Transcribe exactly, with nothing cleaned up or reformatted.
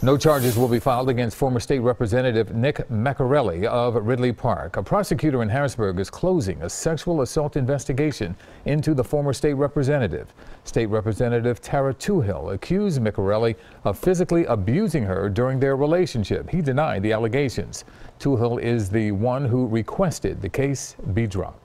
No charges will be filed against former state representative Nick Miccarelli of Ridley Park. A prosecutor in Harrisburg is closing a sexual assault investigation into the former state representative. State Representative Tara Toohill accused Miccarelli of physically abusing her during their relationship. He denied the allegations. Toohill is the one who requested the case be dropped.